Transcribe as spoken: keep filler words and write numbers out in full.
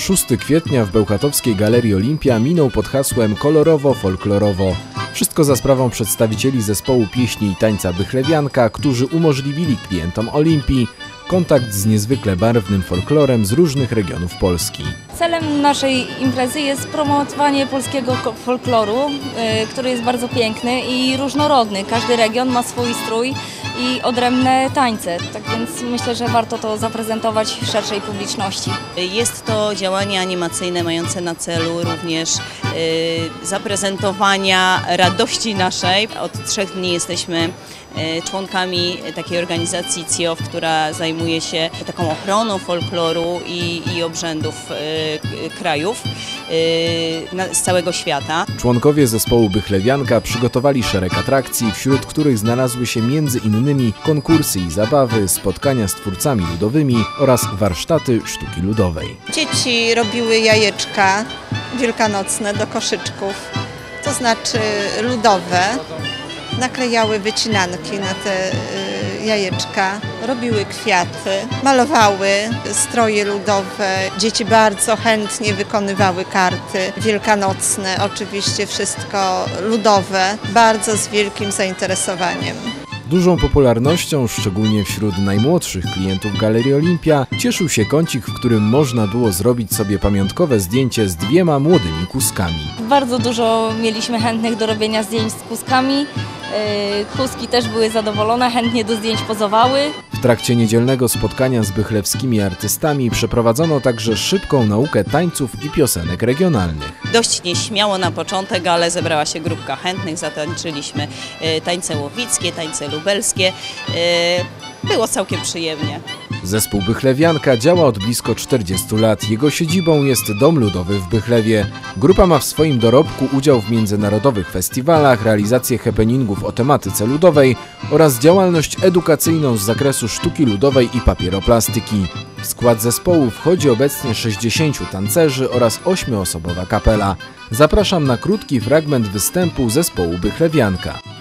szóstego kwietnia w bełchatowskiej Galerii Olimpia minął pod hasłem kolorowo-folklorowo. Wszystko za sprawą przedstawicieli zespołu pieśni i tańca Bychlewianka, którzy umożliwili klientom Olimpii kontakt z niezwykle barwnym folklorem z różnych regionów Polski. Celem naszej imprezy jest promowanie polskiego folkloru, yy, który jest bardzo piękny i różnorodny. Każdy region ma swój strój i odrębne tańce, tak więc myślę, że warto to zaprezentować szerszej publiczności. Jest to działanie animacyjne mające na celu również yy, zaprezentowania radości naszej. Od trzech dni jesteśmy członkami takiej organizacji C I O W, która zajmuje się taką ochroną folkloru i, i obrzędów y, krajów y, na, z całego świata. Członkowie zespołu Bychlewianka przygotowali szereg atrakcji, wśród których znalazły się między innymi konkursy i zabawy, spotkania z twórcami ludowymi oraz warsztaty sztuki ludowej. Dzieci robiły jajeczka wielkanocne do koszyczków, to znaczy ludowe. Naklejały wycinanki na te jajeczka, robiły kwiaty, malowały stroje ludowe. Dzieci bardzo chętnie wykonywały karty wielkanocne, oczywiście wszystko ludowe, bardzo z wielkim zainteresowaniem. Dużą popularnością, szczególnie wśród najmłodszych klientów Galerii Olimpia, cieszył się kącik, w którym można było zrobić sobie pamiątkowe zdjęcie z dwiema młodymi kuskami. Bardzo dużo mieliśmy chętnych do robienia zdjęć z kuskami. Kuski też były zadowolone, chętnie do zdjęć pozowały. W trakcie niedzielnego spotkania z bychlewskimi artystami przeprowadzono także szybką naukę tańców i piosenek regionalnych. Dość nieśmiało na początek, ale zebrała się grupka chętnych, zatańczyliśmy tańce łowickie, tańce lubelskie. Było całkiem przyjemnie. Zespół Bychlewianka działa od blisko czterdziestu lat. Jego siedzibą jest Dom Ludowy w Bychlewie. Grupa ma w swoim dorobku udział w międzynarodowych festiwalach, realizację happeningów o tematyce ludowej oraz działalność edukacyjną z zakresu sztuki ludowej i papieroplastyki. W skład zespołu wchodzi obecnie sześćdziesięciu tancerzy oraz ośmioosobowa kapela. Zapraszam na krótki fragment występu zespołu Bychlewianka.